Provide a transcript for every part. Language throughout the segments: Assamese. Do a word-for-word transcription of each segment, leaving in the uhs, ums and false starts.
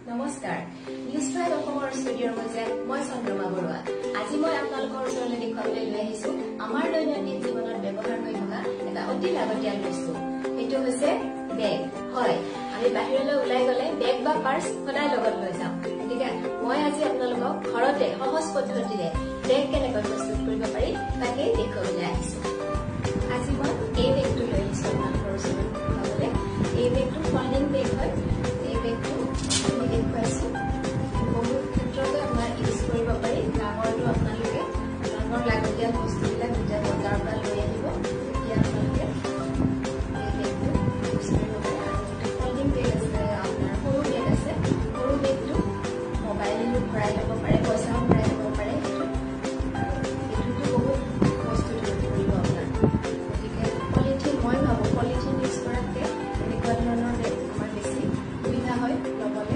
নমস্কাৰ নিউজ ফাইভ অসমৰ ষ্টুডিঅ'ৰ মধ্যে মই চন্দ্ৰমা বৰুৱা আজি মই আপোনালোকৰ ওচৰলৈ দেখুৱাবলৈ লৈ আহিছো আমাৰ দৈনন্দিন জীৱনত ব্যৱহাৰ হৈ থকা এটা অতি লাগতিয়াল বস্তু এইটো হৈছে বেগ হয় আমি বাহিৰলৈ ওলাই গলে বেগ বা পাৰ্স সদায় লগত লৈ যাওঁ গতিকে মই আজি আপোনালোকক ঘৰতে সহজ পদ্ধতিৰে বেগ কেনেকৈ প্ৰস্তুত কৰিব পাৰি তাকে দেখুৱাবলৈ আহিছো আজি মই এই বেগটো লৈ আহিছো আপোনালোকৰ ওচৰলৈ দেখুৱাবলৈ এই বেগটো ফল্ডিং বেগ হয় এই বেগটো আমি দেখুৱাইছো বহুত ক্ষেত্ৰতে আপোনাৰ ইউজ কৰিব পাৰি ডাঙৰটো আপোনালোকে ডাঙৰ লাগতিয়াল বস্তুবিলাক যেতিয়া বজাৰৰ পৰা লৈ আহিব তেতিয়া আপোনালোকে এই বেগটো ইউজ কৰিব পাৰে আৰু এটা ফল্ডিং বেগ আছে আপোনাৰ সৰু বেগ আছে সৰু বেগটো মোবাইলো ভৰাই ল'ব পাৰে পইচাও ভৰাই ল'ব পাৰে এইটোতো বহুত বস্তু কৰিব আপোনাৰ গতিকে পলিথিন মই ভাবোঁ পলিথিন ইউজ কৰাতকৈ এনেকুৱা ধৰণৰ বেগ আমাৰ বেছি সুবিধা হয় ল'বলৈ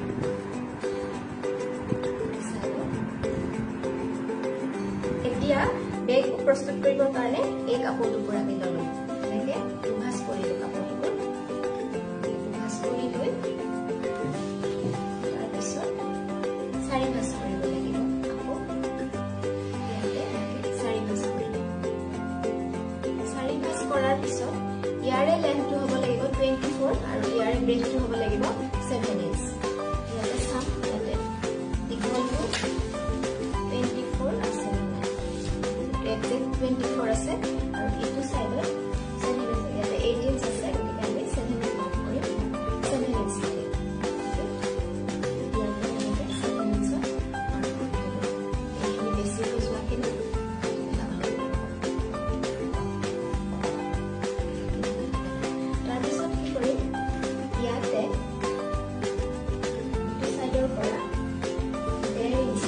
এতিয়া বেগ প্ৰস্তুত কৰিবৰ কাৰণে এই কাপোৰটুকুৰ আমি ল'লো এনেকে দুভাজ কৰিলো কাপোৰটুকুৰ দুভাজ কৰি লৈ তাৰপিছত চাৰি ভাজ কৰিব লাগিব আকৌ ইয়াতে চাৰি ভাজ কৰিলো চাৰি ভাজ কৰাৰ পিছত ইয়াৰে লেন্থটো হ'ব লাগিব টুৱেণ্টি ফ'ৰ আৰু ইয়াৰে ব্ৰেডটো হ'ব লাগিব ছেভেন ইঞ্চ ইয়াতে চাম ইয়াতে দীঘলটো টুৱেণ্টি ফ'ৰ আছে টুৱেণ্টি ফ'ৰ আছে আৰু এইটো চাইডত ছেভেন আছে ইয়াতে এইট ইঞ্চ আছে গতিকে আমি ছেভেন মাৰ্ক কৰিম ছেভেন ইঞ্চ লাগে ছেভেন ইঞ্চত এইখিনি বেছি হৈ যোৱাখিনি তাৰপিছত কি কৰিম ইয়াতে ইটো চাইডৰ পৰা ডেৰ ইঞ্চ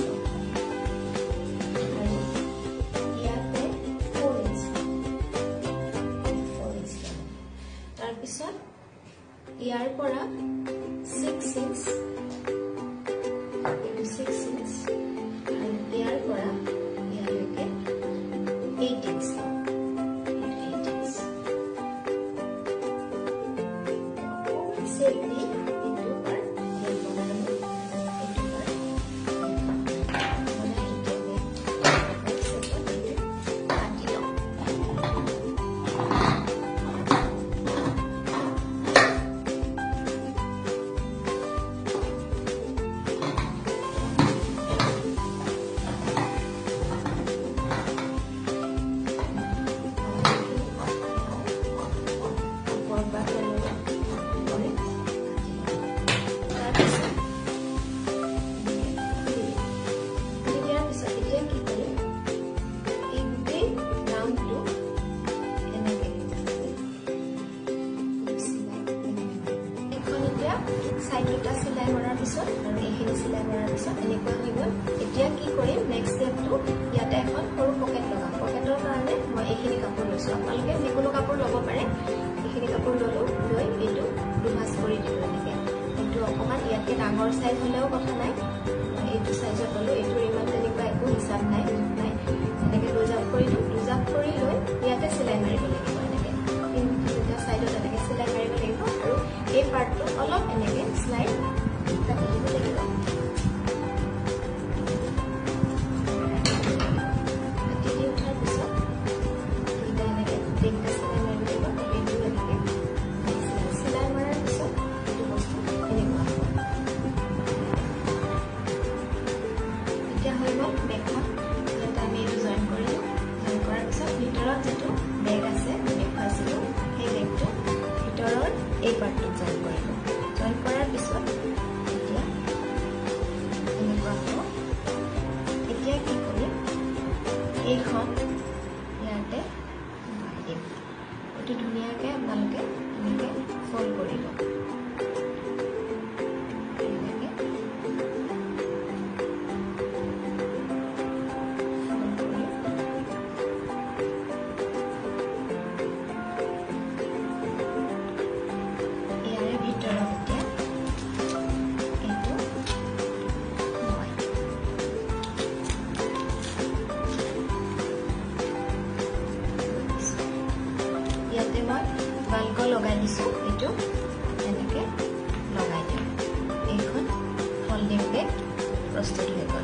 তাৰপিছত ইয়াৰ পৰা ছিক্স ইঞ্চ এইটো ছিক্স ইঞ্চ আৰু ইয়াৰ পৰা ইয়ালৈকে এইট ইঞ্চ এইট ইঞ্চ চেপি এইটো পাৰ ইয়াৰ পৰা এইটো পাৰ কাটি লওঁ সাইড দুটা সিলাই কৰাৰ পিছত আৰু এইখিনি সিলাই কৰাৰ পিছত এনেকুৱা হৈ গ'ল এতিয়া কি কৰিম নেক্সট ষ্টেপটো ইয়াতে এখন সৰু পকেট লগাম পকেটৰ কাৰণে মই এইখিনি কাপোৰ লৈছোঁ আপোনালোকে যিকোনো কাপোৰ ল'ব পাৰে এইখিনি কাপোৰ ল'লোঁ লৈ এইটো দুভাজ কৰি দিলোঁ এনেকৈ এইটো অকণমান ইয়াতকৈ ডাঙৰ চাইজ হ'লেও কথা নাই এইটো চাইজত ল'লোঁ এইটোৰ ইমান তেনেকুৱা একো হিচাপ নাই নাই এনেকৈ দুজাপ কৰিলোঁ দুজাপ কৰি লৈ ইয়াতে চিলাই মাৰিব লাগিব এনেকৈ তিনিটা চাইডত এনেকৈ চিলাই মাৰিব লাগিব আৰু এই পাৰ্টটো অলপ এনেকৈ শ্লাইড কাটি দিব লাগিব কাটি দি উঠাৰ পিছত এইটো এনেকৈ তিনিটা চিলাই মাৰিব লাগিব এইটো এনেকৈ চিলাই মৰাৰ পিছত এইটো বস্তু এনেকুৱা হ'ব এতিয়া হৈ গ'ল বেগখন আমি এইটো জইন কৰিলোঁ জইন কৰাৰ পিছত ভিতৰত যিটো বেগ আছে দেখুৱাইছিলোঁ সেই বেগটো ভিতৰৰ এই পাৰ্টটোত জইন কৰিলোঁ জইন কৰাৰ পিছত এতিয়া এনেকুৱা হ'ব এতিয়া কি কৰিম এইখন ইয়াতে দিম এইটো ধুনীয়াকৈ আপোনালোকে এনেকৈ ফল্ড কৰি লওক বাল্ক লগাই দিছোঁ এইটো এনেকৈ লগাই দিম এইখন ফল্ডিং বেগ প্ৰস্তুত হৈ গ'ল।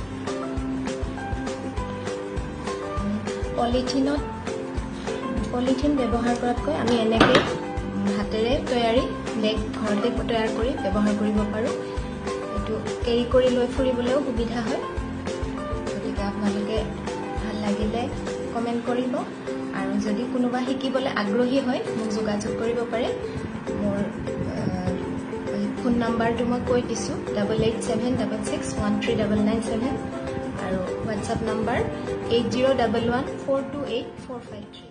পলিথিনত পলিথিন ব্যৱহাৰ কৰাতকৈ আমি এনেকৈ হাতেৰে তৈয়াৰী বেগ ঘৰতে তৈয়াৰ কৰি ব্যৱহাৰ কৰিব পাৰোঁ। এইটো কেৰি কৰি লৈ ফুৰিবলৈও সুবিধা হয়। গতিকে আপোনালোকে ভাল লাগিলে কমেণ্ট কৰিব আৰু যদি কোনোবা শিকিবলৈ আগ্ৰহী হয় মোক যোগাযোগ কৰিব পাৰে। মোৰ ফোন নাম্বাৰটো মই কৈ দিছোঁ double eight seven double six one three double nine seven আৰু WhatsApp number eight zero' double one four two eight four five three.